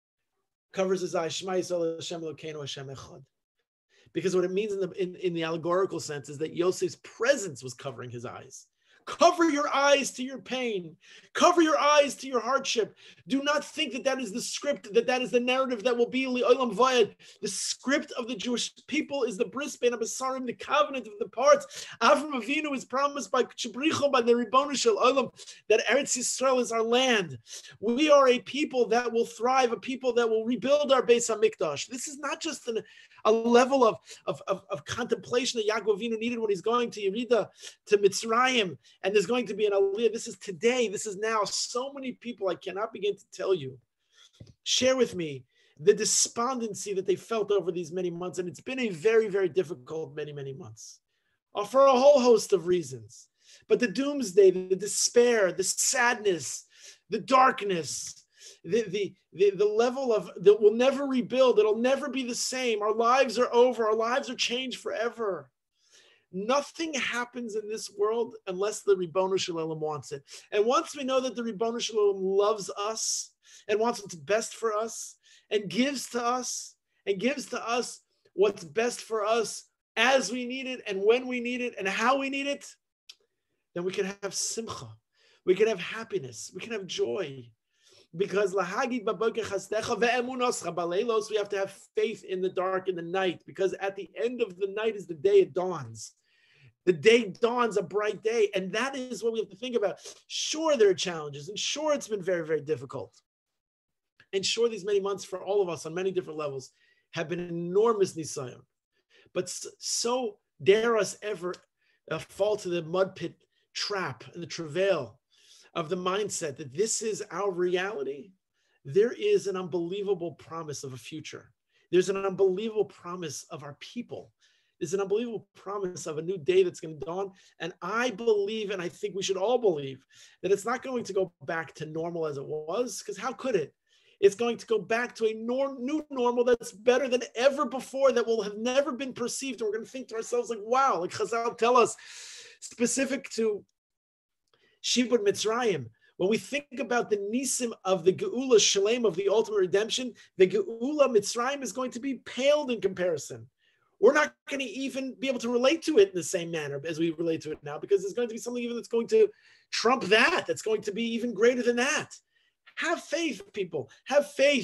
Covers his eyes. Shema Yisrael Hashem Elokeinu Hashem Echad. Because what it means in the, in, in the allegorical sense is that Yosef's presence was covering his eyes. Cover your eyes to your pain. Cover your eyes to your hardship. Do not think that that is the script, that that is the narrative that will be Li'olam Vayed. The script of the Jewish people is the bris bein habesarim, the covenant of the parts. Avram Avinu is promised by Chibricho, by the Ribono Shel Olam, that Eretz Yisrael is our land. We are a people that will thrive, a people that will rebuild our Beis HaMikdash. This is not just an, a level of, of, of, of contemplation that Yaakov Avinu needed when he's going to Yerida, to Mitzrayim, and there's going to be an aliyah. This is today. This is now. So many people, I cannot begin to tell you. Share with me the despondency that they felt over these many months. And it's been a very, very difficult many, many months uh, for a whole host of reasons. But the doomsday, the despair, the sadness, the darkness, the, the, the, the level of that we'll never rebuild. It'll never be the same. Our lives are over. Our lives are changed forever. Nothing happens in this world unless the Ribono Shel Olam wants it. And once we know that the Ribono Shel Olam loves us and wants what's best for us and gives to us and gives to us what's best for us as we need it and when we need it and how we need it, then we can have simcha. We can have happiness. We can have joy. Because we have to have faith in the dark, in the night, because at the end of the night is the day it dawns. The day dawns a bright day, and that is what we have to think about. Sure, there are challenges, and sure, it's been very, very difficult. And sure, these many months for all of us on many different levels have been enormous nisayon. But so dare us ever uh, fall to the mud pit trap and the travail of the mindset that this is our reality. There is an unbelievable promise of a future. There's an unbelievable promise of our people. There's an unbelievable promise of a new day that's going to dawn. And I believe, and I think we should all believe, that it's not going to go back to normal as it was, because how could it? It's going to go back to a norm, new normal that's better than ever before, that will have never been perceived. And we're going to think to ourselves like, wow, like Chazal tell us, specific to Shibud Mitzrayim, when we think about the nisim of the Geula Shalem, of the ultimate redemption, the Geula Mitzrayim is going to be paled in comparison. We're not going to even be able to relate to it in the same manner as we relate to it now, because there's going to be something even that's going to trump that, that's going to be even greater than that. Have faith, people. Have faith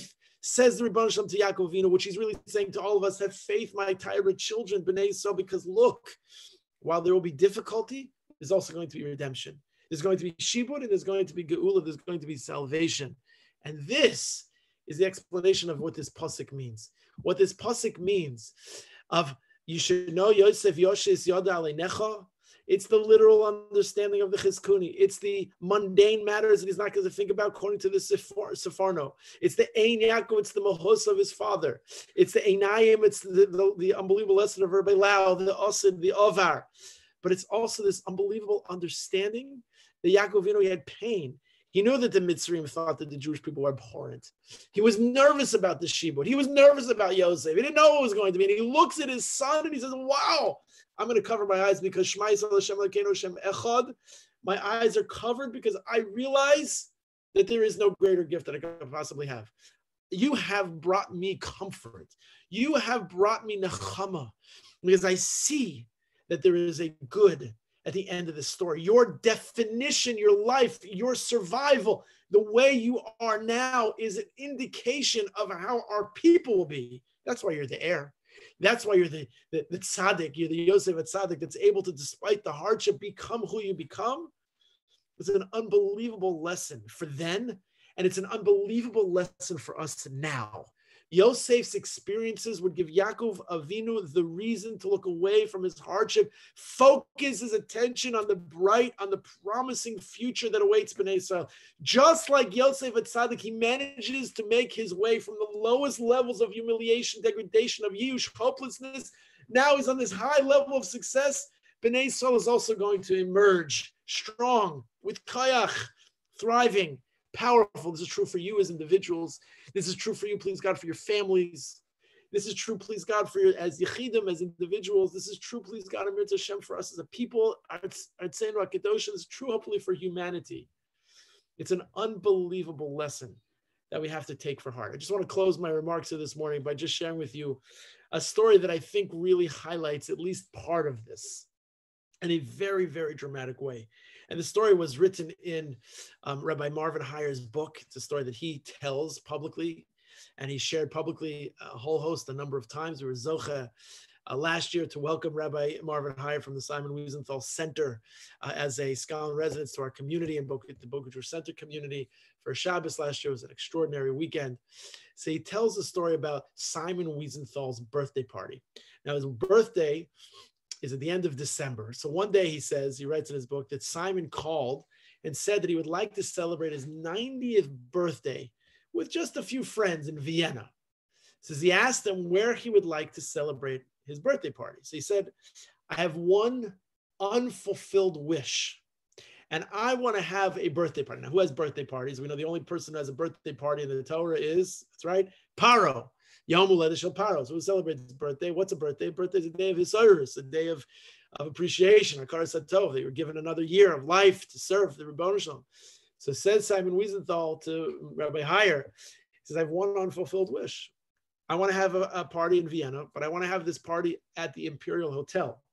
Says the Rebbe Shalom to Yaakov Avinu, which he's really saying to all of us, have faith, my Torah children, B'nai Yisrael, because look, while there will be difficulty, there's also going to be redemption. There's going to be shibud, and there's going to be geula, there's going to be salvation. And this is the explanation of what this pasuk means. What this pasuk means of, you should know, Yosef Yoshes Yoda Alenecha. It's the literal understanding of the Chizkuni. It's the mundane matters that he's not going to think about according to the Sefarno. It's the Ein Yaakov, it's the Mahos of his father. It's the Einayim, it's the, the, the unbelievable lesson of Rabbi Lau, the Osid, the Ovar. But it's also this unbelievable understanding that Yaakov Avinu, he had pain. He knew that the Mitzrayim thought that the Jewish people were abhorrent. He was nervous about the Shibud. He was nervous about Yosef. He didn't know what it was going to be. And he looks at his son and he says, wow, I'm going to cover my eyes because Shema Yisrael Hashem Elokeinu Hashem Echad. My eyes are covered because I realize that there is no greater gift that I could possibly have. You have brought me comfort. You have brought me nechama because I see that there is a good at the end of the story. Your definition, your life, your survival, the way you are now is an indication of how our people will be. That's why you're the heir. That's why you're the, the, the tzaddik, you're the Yosef tzaddik that's able to, despite the hardship, become who you become. It's an unbelievable lesson for then, and it's an unbelievable lesson for us now. Yosef's experiences would give Yaakov Avinu the reason to look away from his hardship, focus his attention on the bright, on the promising future that awaits Bnei Israel. Just like Yosef Tzaddik, he manages to make his way from the lowest levels of humiliation, degradation, of Yush, hopelessness. Now he's on this high level of success. Bnei Israel is also going to emerge strong, with kayach, thriving, powerful. This is true for you as individuals. This is true for you, please God, for your families. This is true, please God, for your, as yechidim, as individuals. This is true, please God, Amir Hashem, for us as a people. It's true, hopefully, for humanity. It's an unbelievable lesson that we have to take for heart. I just want to close my remarks of this morning by just sharing with you a story that I think really highlights at least part of this in a very, very dramatic way. And the story was written in um, Rabbi Marvin Heyer's book. It's a story that he tells publicly, and he shared publicly a whole host, a number of times. We were Zocha uh, last year to welcome Rabbi Marvin Heyer from the Simon Wiesenthal Center uh, as a scholar in residence to our community and Boca, the Boca Jewish Center community for Shabbos last year. It was an extraordinary weekend. So he tells a story about Simon Wiesenthal's birthday party. Now, his birthday is at the end of December. So one day he says, he writes in his book that Simon called and said that he would like to celebrate his ninetieth birthday with just a few friends in Vienna. So he asked them where he would like to celebrate his birthday party. So he said, I have one unfulfilled wish, and I want to have a birthday party. Now, who has birthday parties? We know the only person who has a birthday party in the Torah is, that's right, Paro. Yom Huled Shel Paro. So who celebrates his birthday? What's a birthday? A birthday is a day of Hisayrus, a day of, of appreciation. Akar Satov. They were given another year of life to serve the Rebbeinu Shalom. So says Simon Wiesenthal to Rabbi Heyer, he says, I have one unfulfilled wish. I want to have a, a party in Vienna, but I want to have this party at the Imperial Hotel.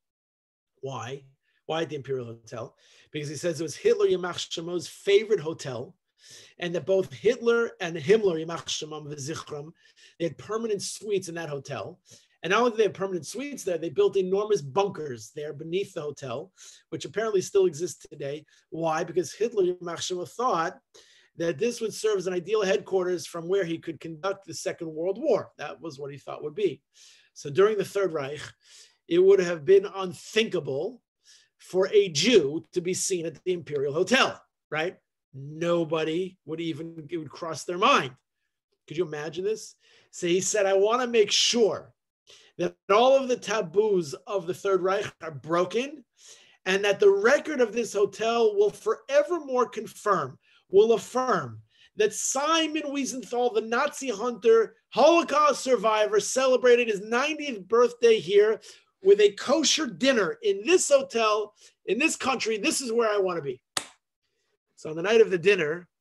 Why? Why at the Imperial Hotel? Because he says it was Hitler Yamach Shemo's favorite hotel, and that both Hitler and Himmler, Yamach Shemam v'Zichram, they had permanent suites in that hotel. And not only did they have permanent suites there, they built enormous bunkers there beneath the hotel, which apparently still exist today. Why? Because Hitler, Yamach Shema, thought that this would serve as an ideal headquarters from where he could conduct the Second World War. That was what he thought would be. So during the Third Reich, it would have been unthinkable for a Jew to be seen at the Imperial Hotel, right? Nobody would even, it would cross their mind. Could you imagine this? So he said, I want to make sure that all of the taboos of the Third Reich are broken, and that the record of this hotel will forevermore confirm, will affirm that Simon Wiesenthal, the Nazi hunter, Holocaust survivor, celebrated his ninetieth birthday here with a kosher dinner in this hotel, in this country. This is where I want to be. So on the night of the dinner,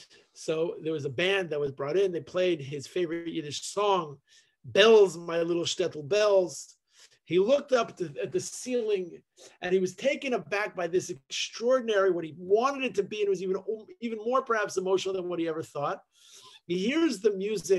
so there was a band that was brought in. They played his favorite Yiddish song, Bells, My Little Shtetl Bells. He looked up to, at the ceiling, and he was taken aback by this extraordinary, what he wanted it to be, and it was even, even more perhaps emotional than what he ever thought. He hears the music.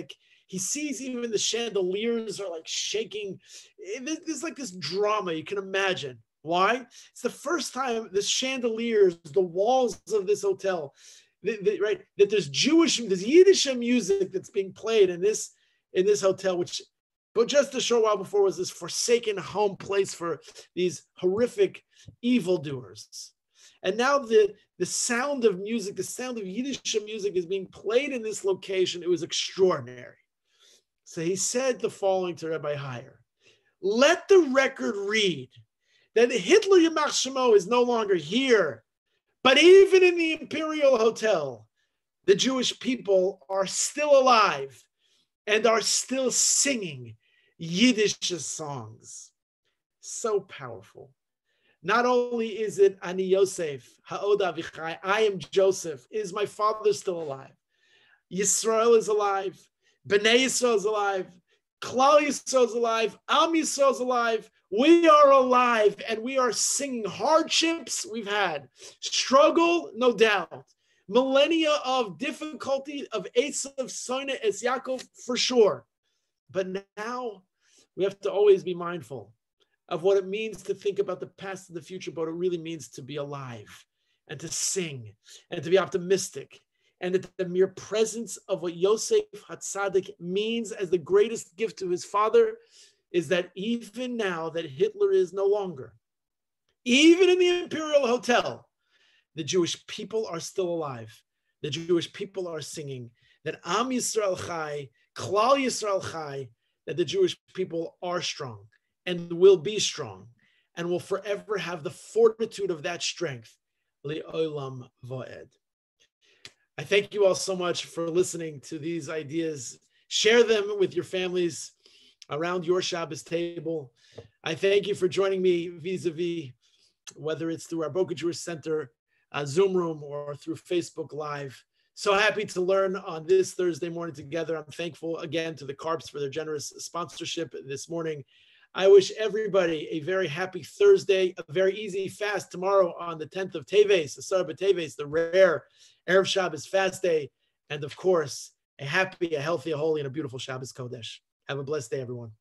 He sees even the chandeliers are like shaking. There's like this drama you can imagine. Why? It's the first time the chandeliers, the walls of this hotel, the, the, right? That there's Jewish, there's Yiddish music that's being played in this in this hotel, which, but just a short while before was this forsaken home place for these horrific evildoers. And now the, the sound of music, the sound of Yiddish music is being played in this location. It was extraordinary. So he said the following to Rabbi Heyer: let the record read that Hitler Yamach Shemo is no longer here, but even in the Imperial Hotel, the Jewish people are still alive and are still singing Yiddish songs. So powerful. Not only is it Ani Yosef, Ha'od Avichai, I am Joseph, is my father still alive? Yisrael is alive. Bnei Yisrael is alive. Klal Yisrael is alive. Am Yisrael is alive. We are alive and we are singing. Hardships we've had. Struggle, no doubt. Millennia of difficulty, of Esav, Sona, Es Yaakov, for sure. But now we have to always be mindful of what it means to think about the past and the future, but what it really means to be alive and to sing and to be optimistic. And that the mere presence of what Yosef HaTzadik means as the greatest gift to his father is that even now that Hitler is no longer, even in the Imperial Hotel, the Jewish people are still alive. The Jewish people are singing that Am Yisrael Chai, Klal Yisrael Chai, that the Jewish people are strong and will be strong and will forever have the fortitude of that strength. Li'olam Voed. I thank you all so much for listening to these ideas. Share them with your families around your Shabbos table. I thank you for joining me vis-a-vis, whether it's through our Boca Jewish Center uh, Zoom room or through Facebook Live. So happy to learn on this Thursday morning together. I'm thankful again to the Carps for their generous sponsorship this morning. I wish everybody a very happy Thursday, a very easy fast tomorrow on the tenth of Teves, Asar B'Teves, the rare Erev Shabbos fast day. And of course, a happy, a healthy, a holy, and a beautiful Shabbos Kodesh. Have a blessed day, everyone.